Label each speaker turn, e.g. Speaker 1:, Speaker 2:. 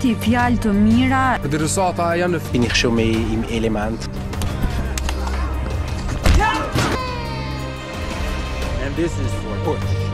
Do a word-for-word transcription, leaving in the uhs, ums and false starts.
Speaker 1: Dati fjalë të mira.
Speaker 2: Interessata janë në
Speaker 3: Bin ich schon mehr im Element.
Speaker 2: And this is for push.